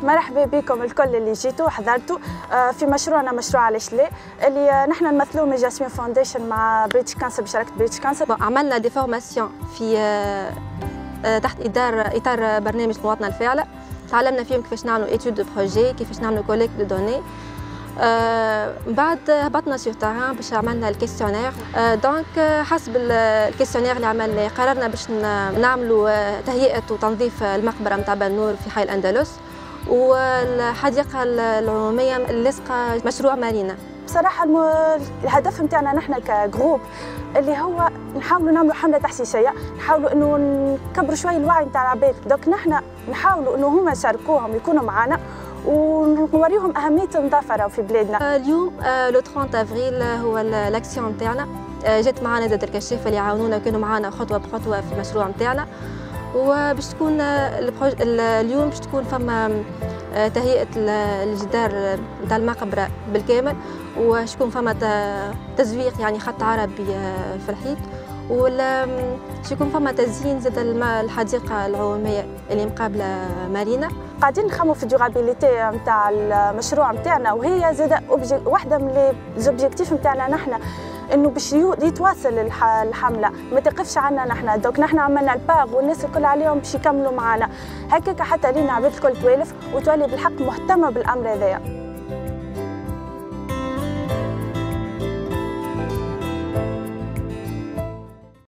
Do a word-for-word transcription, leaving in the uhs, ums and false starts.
مرحبا بكم الكل اللي جيتوا وحضرتوا في مشروعنا مشروع علاش لا اللي نحن نمثلوه من جاسمين فاونديشن مع بريتش كانسر بشراكه بريتش كانسر. عملنا دي فورماسيون في تحت اطار اطار برنامج مواطنه الفاعله، تعلمنا فيهم كيفاش نعملوا ايتود دو بروجي، كيفاش نعملوا كوليكت دو دوني. آه بعد هبطنا سيغ تيران باش عملنا الكيستيونير. آه دونك حسب الكيستيونير اللي عملناه قررنا باش نعملوا تهيئه وتنظيف المقبره نتاع بنور في حي الاندلس والحديقه العموميه اللاصقه مشروع مارينا. بصراحه الم... الهدف نتاعنا نحن كجروب اللي هو نحاولوا نعملوا حمله تحسيسيه، نحاولوا انه نكبروا شويه الوعي نتاع العباد، دوك نحن نحاولوا انه هما يشاركوهم يكونوا معنا ونوريهم أهمية النظافة في بلادنا. اليوم لو ثلاثين أفريل هو الأكسيون نتاعنا، جات معنا زاد الكشافة اللي عاونونا وكانوا معنا خطوة بخطوة في المشروع نتاعنا، وباش تكون اليوم باش تكون فما تهيئة الجدار نتاع المقبرة بالكامل، وباش تكون فما تزويق يعني خط عربي في الحيط، ولا يكون فما تزيين زاد الحديقه العموميه اللي مقابله مارينا. قاعدين نخمموا في الديورابيليتي نتاع المشروع نتاعنا، وهي زاد واحده من ليزوبجيكتيف نتاعنا نحن انه باش يتواصل الحمله ما تقفش عنا نحن. دوك نحن عملنا الباغ والناس الكل عليهم باش يكملوا معنا هكاك حتى لينا عباد الكل توالف وتولي بالحق مهتمه بالامر هذايا.